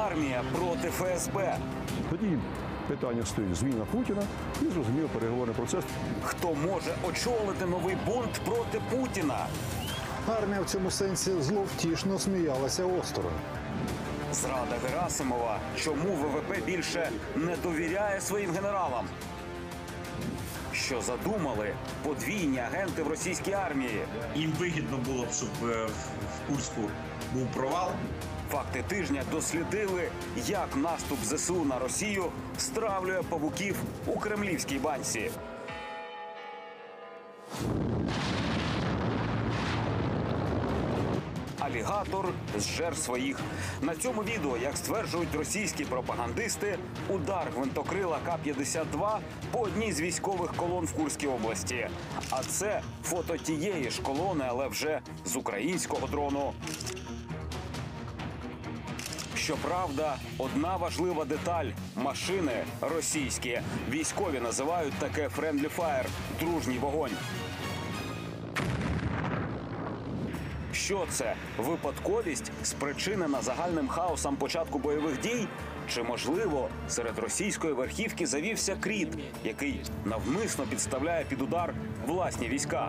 армія проти ФСБ. Тоді питання стоїть зміна Путіна і, зрозуміло, переговорний процес. Хто може очолити новий бунт проти Путіна? Армія в цьому сенсі зловтішно сміялася осторонь. Зрада Герасимова. Чому ВВП більше не довіряє своїм генералам? Що задумали подвійні агенти в російській армії? Їм вигідно було б, щоб в Курську був провал. Факти тижня дослідили, як наступ ЗСУ на Росію стравлює павуків у кремлівській банці. Алігатор зжер своїх. На цьому відео, як стверджують російські пропагандисти, удар гвинтокрила К-52 по одній з військових колон в Курській області. А це фото тієї ж колони, але вже з українського дрону. Щоправда, одна важлива деталь – машини російські. Військові називають таке «friendly fire» – дружній вогонь. Що це? Випадковість, спричинена загальним хаосом початку бойових дій? Чи, можливо, серед російської верхівки завівся кріт, який навмисно підставляє під удар власні війська?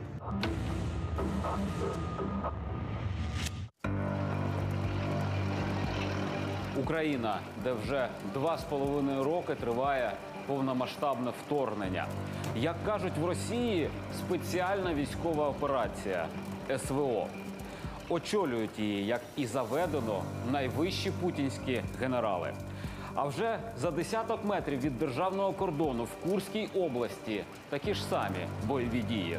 Україна, де вже 2,5 роки триває повномасштабне вторгнення. Як кажуть в Росії, спеціальна військова операція – СВО. Очолюють її, як і заведено, найвищі путінські генерали. А вже за десяток метрів від державного кордону в Курській області такі ж самі бойові дії.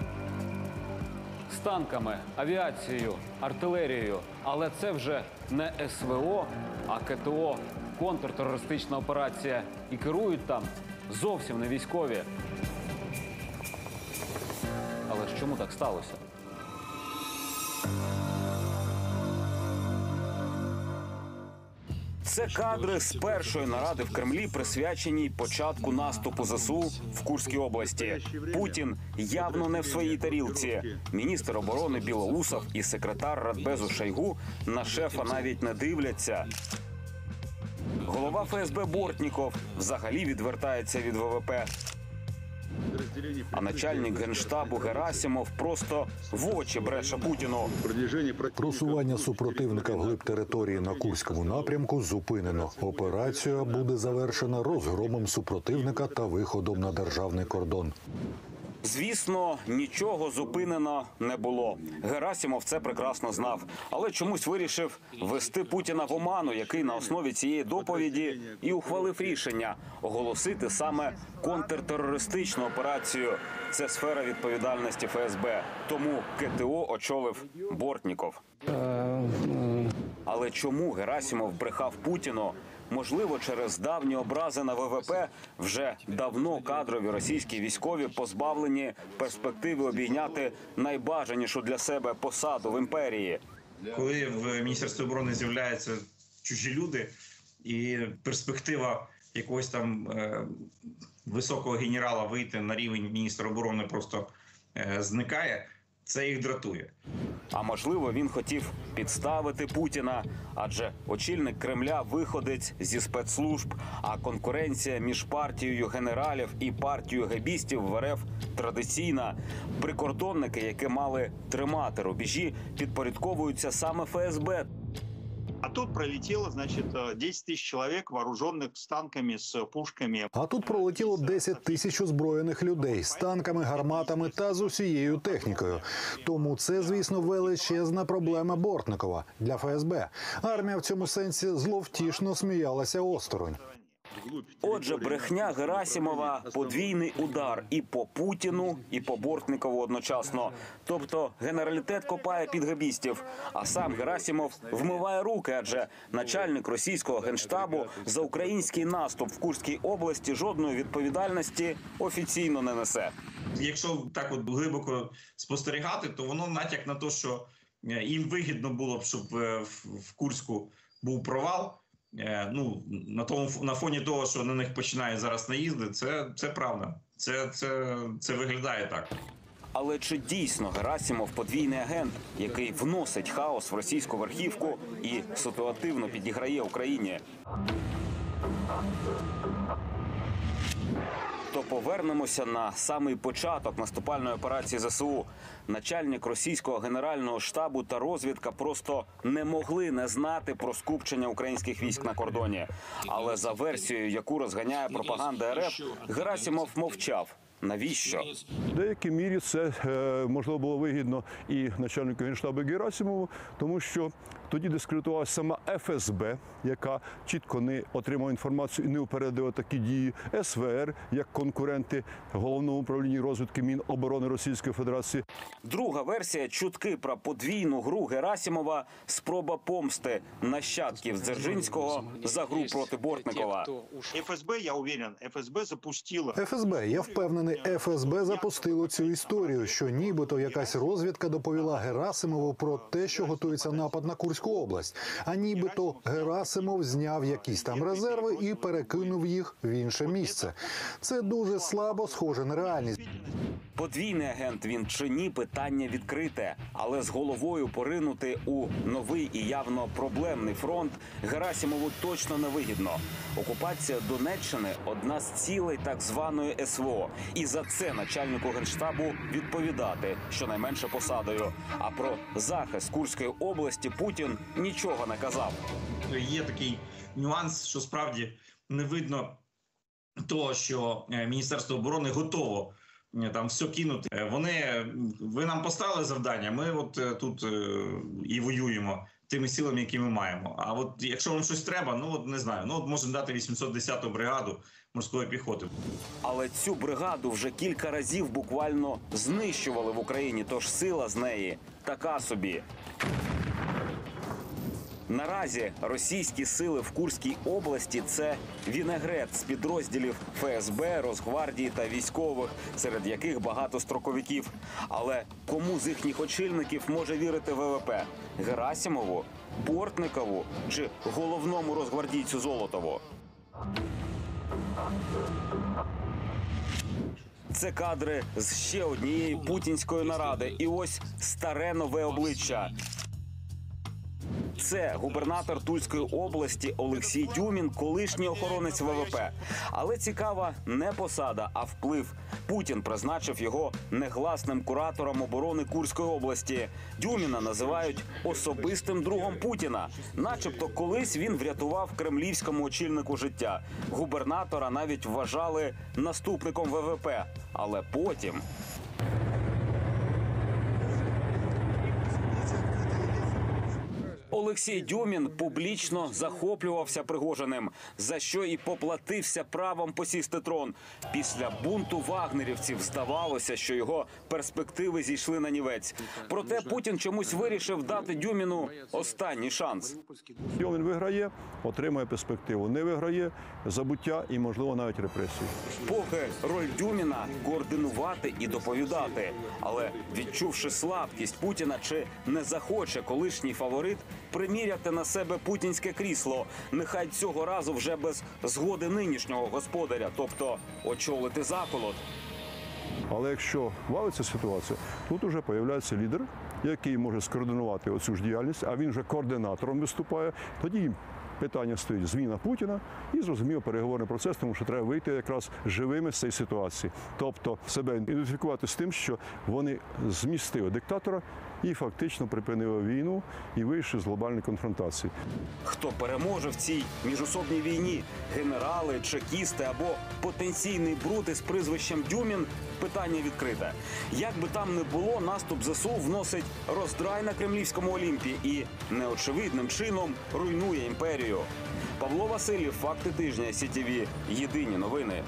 З танками, авіацією, артилерією. Але це вже не СВО, а КТО – контртерористична операція. І керують там зовсім не військові. Але ж чому так сталося? Це кадри з першої наради в Кремлі, присвяченій початку наступу ЗСУ в Курській області. Путін явно не в своїй тарілці. Міністр оборони Білоусов і секретар Радбезу Шойгу на шефа навіть не дивляться. Голова ФСБ Бортніков взагалі відвертається від ВВП. А начальник Генштабу Герасимов просто в очі бреше Путіну. Просування супротивника вглиб території на Курському напрямку зупинено. Операція буде завершена розгромом супротивника та виходом на державний кордон. Звісно, нічого зупинено не було. Герасимов це прекрасно знав. Але чомусь вирішив ввести Путіна в оману, який на основі цієї доповіді і ухвалив рішення оголосити саме контртерористичну операцію. Це сфера відповідальності ФСБ. Тому КТО очолив Бортніков. Але чому Герасимов брехав Путіну? Можливо, через давні образи на ВВП вже давно кадрові російські військові позбавлені перспективи обійняти найбажанішу для себе посаду в імперії. Коли в Міністерстві оборони з'являються чужі люди і перспектива якогось там високого генерала вийти на рівень міністра оборони просто зникає, це їх дратує. А можливо, він хотів підставити Путіна, адже очільник Кремля виходить зі спецслужб, а конкуренція між партією генералів і партією гебістів в РФ традиційна. Прикордонники, які мали тримати рубежі, підпорядковуються саме ФСБ. А тут пролетело, значит, 10 тысяч человек, вооруженных с танками, с пушками. А тут пролетіло 10 тисяч озброєних людей з танками, гарматами та з усією технікою. Тому це, звісно, величезна проблема Бортникова для ФСБ. Армія в цьому сенсі зловтішно сміялася осторонь. Отже, брехня Герасимова – подвійний удар і по Путіну, і по Бортникову одночасно. Тобто генералітет копає під гебістів, а сам Герасимов вмиває руки, адже начальник російського генштабу за український наступ в Курській області жодної відповідальності офіційно не несе. Якщо так от глибоко спостерігати, то воно натяк на те, що їм вигідно було б, щоб в Курську був провал. Ну, на фоні того, що на них починають зараз наїзди, це правда. Це виглядає так. Але чи дійсно Герасимов подвійний агент, який вносить хаос в російську верхівку і ситуативно підіграє Україні? То повернемося на самий початок наступальної операції ЗСУ. Начальник російського генерального штабу та розвідка просто не могли не знати про скупчення українських військ на кордоні. Але за версією, яку розганяє пропаганда РФ, Герасимов мовчав. Навіщо? В деякій мірі це, можливо, було вигідно і начальнику Генштабу Герасимову, тому що тоді дискредитувалася сама ФСБ, яка чітко не отримала інформацію і не упередила такі дії, СВР, як конкуренти Головного управління розвідки Міноборони Російської Федерації. Друга версія – чутки про подвійну гру Герасимова – спроба помсти нащадків Дзержинського за гру проти Бортникова. ФСБ, я уверен, ФСБ запустила. ФСБ, я впевнений, ФСБ запустило цю історію, що нібито якась розвідка доповіла Герасимову про те, що готується напад на Курську область. А нібито Герасимов зняв якісь там резерви і перекинув їх в інше місце. Це дуже слабо схоже на реальність. Подвійний агент він чи ні – питання відкрите. Але з головою поринути у новий і явно проблемний фронт Герасимову точно не вигідно. Окупація Донеччини – одна з цілей так званої СВО. І за це начальнику Генштабу відповідати, щонайменше посадою. А про захист Курської області Путін нічого не казав. Є такий нюанс, що справді не видно того, що Міністерство оборони готово там все кинути. Ви нам поставили завдання, ми от тут і воюємо тими силами, які ми маємо. А от якщо вам щось треба, ну от не знаю, ну от можемо дати 810-ту бригаду морської піхоти. Але цю бригаду вже кілька разів буквально знищували в Україні, тож сила з неї така собі. Наразі російські сили в Курській області – це вінегрет з підрозділів ФСБ, Росгвардії та військових, серед яких багато строковиків. Але кому з їхніх очільників може вірити ВВП? Герасимову, Бортникову чи головному росгвардійцю Золотову? Це кадри з ще однієї путінської наради. І ось старе нове обличчя. Це губернатор Тульської області Олексій Дюмін, колишній охоронець ВВП. Але цікава не посада, а вплив. Путін призначив його негласним куратором оборони Курської області. Дюміна називають особистим другом Путіна. Начебто колись він врятував кремлівському очільнику життя. Губернатора навіть вважали наступником ВВП. Але потім... Олексій Дюмін публічно захоплювався Пригожиним, за що і поплатився правом посісти трон. Після бунту вагнерівців здавалося, що його перспективи зійшли на нівець. Проте Путін чомусь вирішив дати Дюміну останній шанс. Дюмін виграє, отримає перспективу. Не виграє – забуття і, можливо, навіть репресії. Поки роль Дюміна – координувати і доповідати. Але відчувши слабкість Путіна, чи не захоче колишній фаворит приміряти на себе путінське крісло, нехай цього разу вже без згоди нинішнього господаря, тобто очолити заколот. Але якщо валиться ситуація, тут вже з'являється лідер, який може скоординувати оцю ж діяльність, а він вже координатором виступає, тоді питання стоїть зміна Путіна і, зрозуміло, переговорний процес, тому що треба вийти якраз живими з цієї ситуації. Тобто себе ідентифікувати з тим, що вони змістили диктатора і фактично припинили війну і вийшли з глобальної конфронтації. Хто переможе в цій міжособній війні? Генерали, чекісти або потенційний бруд із прізвищем Дюмін? Питання відкрите. Як би там не було, наступ ЗСУ вносить роздрай на кремлівському Олімпі і неочевидним чином руйнує імперію. Павло Васильєв, «Факти тижня», СІТВ, єдині новини.